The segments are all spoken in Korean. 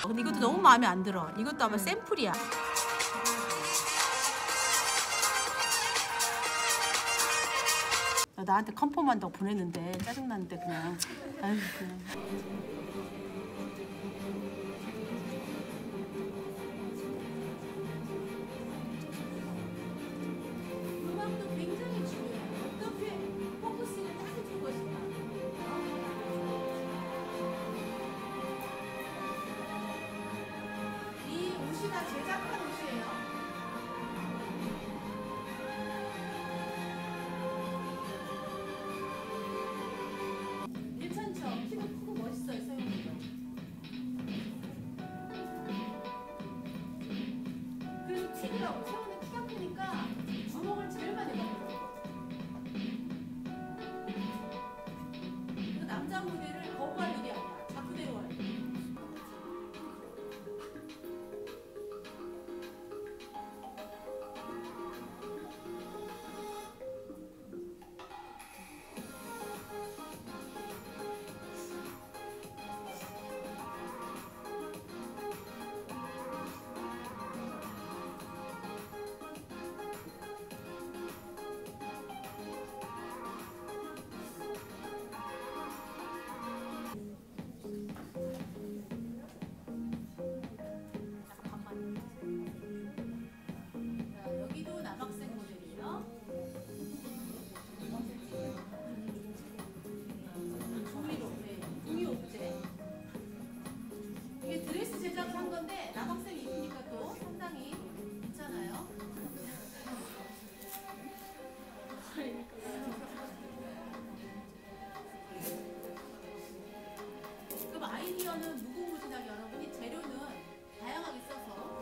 근데 이것도 너무 마음에 안 들어. 이것도 아마 샘플이야. 나한테 컨펌한다고 보냈는데 짜증났는데 그냥. 아유 그냥. 제작한 옷이에요. 괜찮죠? 키도 크고 멋있어요, 서영이도. 그리고 튀더라고. 서영이 키가 크니까 주먹을 제일 많이 먹어요. 그 남자 무대를 거부할 일이 아니야. 자꾸 데려와야 돼. 여기도 남학생 모델이에요. 종이 옵제. 이게 드레스 제작을 한 건데 남학생이 입으니까 또 상당히 괜찮아요. 그럼 아이디어는 무궁무진하게 여러분이 재료는 다양하게 써서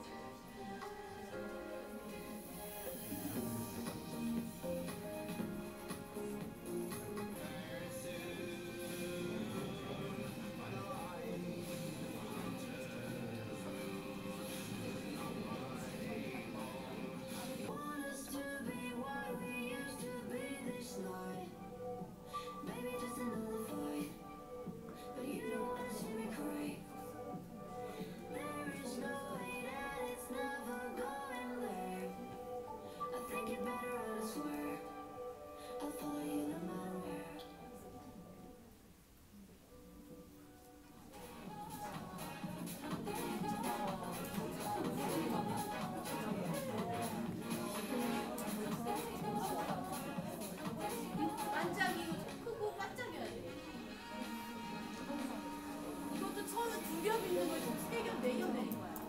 반짝이고 크고 반짝여야 돼. 이것도 처음에 2겹 있는 걸 지금 3겹, 4겹 내린 거야.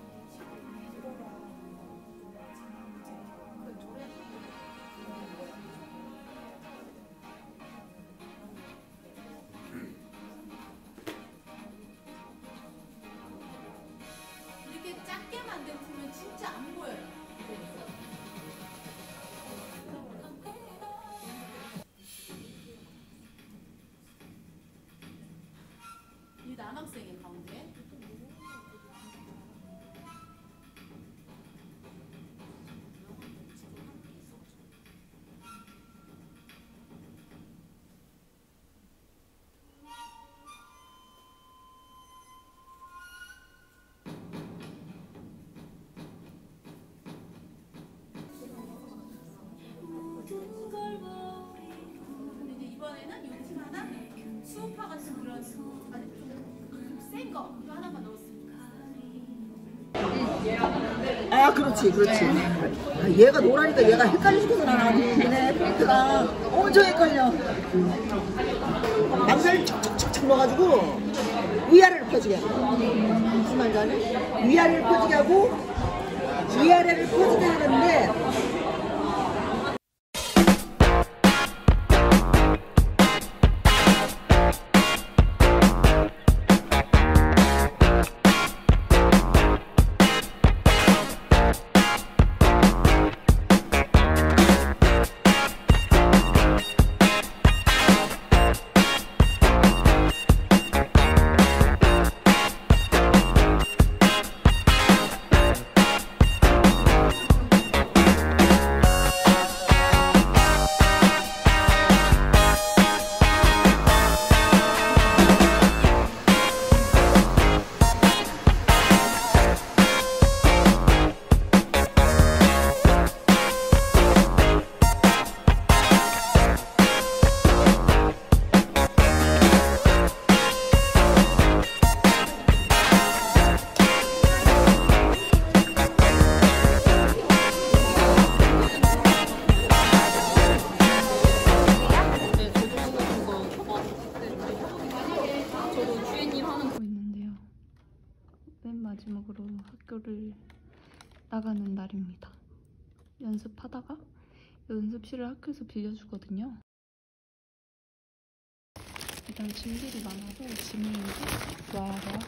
이렇게 작게 만든 팀은 진짜 안 보여요. 이 남학생이 가운데. 근데 이제 이번에는 이 팀 하나 수우파 같은 그런 센 거 이거 하나만 넣었습니다. 아 그렇지 그렇지. 아, 얘가 노라니까 얘가 헷갈려 죽어서 나는 얘네 포인트가 엄청 헷갈려. 남자를 척척척척 넣어가지고 위아래를 펴지게 하고 무슨 말인지 아니? 위아래를 펴지게 하고 위아래를 펴지게 하는데 마지막으로 학교를 나가는 날입니다. 연습하다가 연습실을 학교에서 빌려주거든요. 일단 짐들이 많아서 짐을 놔야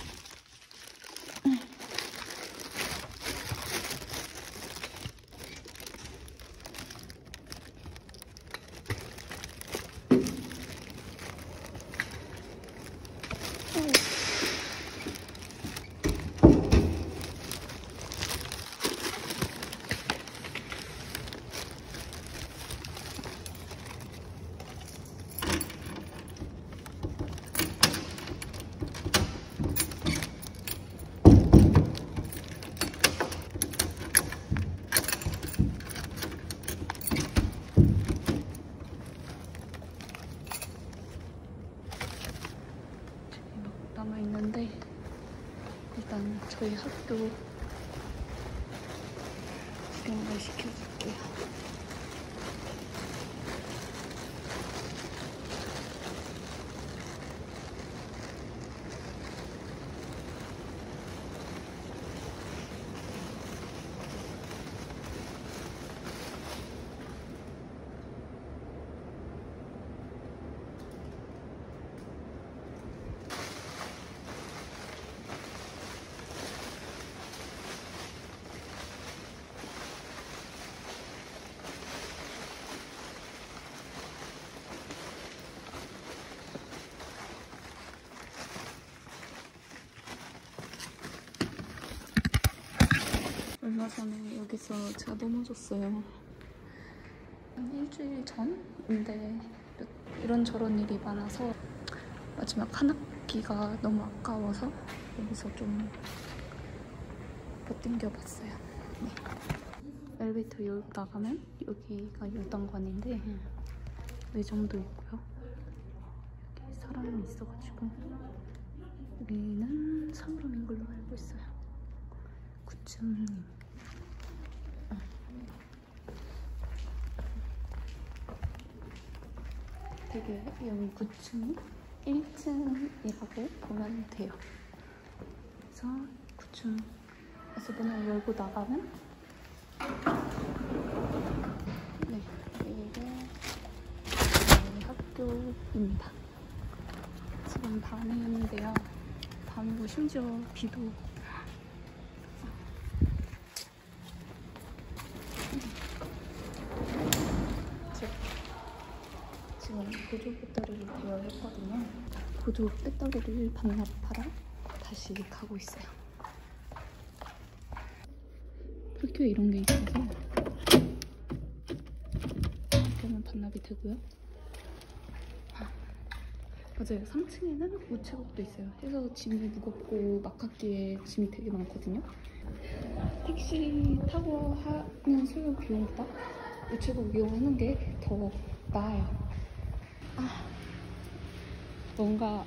남아있는데 일단 저희 학교 구경을 시켜줄게요. 얼마 전에 여기서 제가 넘어졌어요. 한 일주일 전인데 이런저런 일이 많아서 마지막 한 학기가 너무 아까워서 여기서 좀 못 땡겨봤어요. 네. 엘리베이터 열고 나가면 여기가 요단관인데 매점도 있고요. 여기 사람이 있어가지고 여기는 사물함인 걸로 알고 있어요. 구층님. 되게 여기 9층이 1층이라고 보면 돼요. 그래서 9층에서 문을 열고 나가면 네, 이게 저희 학교입니다. 지금 밤인데요. 밤이고 심지어 비도 지금 보조 배터리를 대여했거든요. 보조 배터리를 반납하러 다시 가고 있어요. 학교에 이런 게 있어서 이렇게는 반납이 되고요. 맞아요. 3층에는 우체국도 있어요. 해서 짐이 무겁고 막학기에 짐이 되게 많거든요. 택시 타고 하는 소요 비용보다 우체국 이용하는 게 더 나아요. 뭔가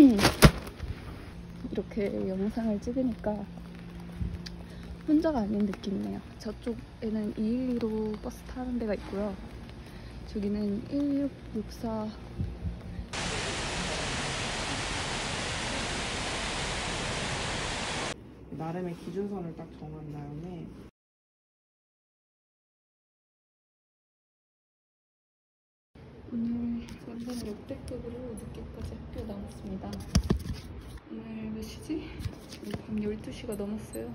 이렇게 영상을 찍으니까 혼자가 아닌 느낌이네요. 저쪽에는 212로 버스 타는 데가 있고요. 저기는 1664 나름의 기준선을 딱 정한 다음에 오늘 완전 역대급으로 늦게까지 학교 나왔습니다. 오늘 몇 시지? 지금 밤 12시가 넘었어요.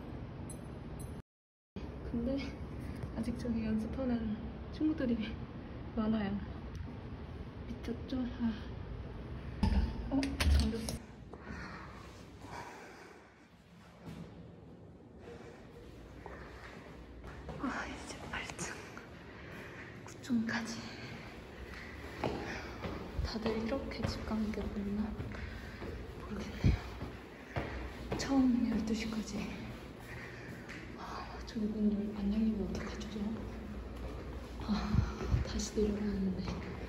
근데 아직 저기 연습하는 친구들이 많아요. 미쳤죠? 잠겼어. 이제 8층 9층까지 다들 이렇게 집 가는 게 맞나 모르겠네요. 처음 12시까지 저기 문 안 열리면 어떡하죠? 다시 내려가야 하는데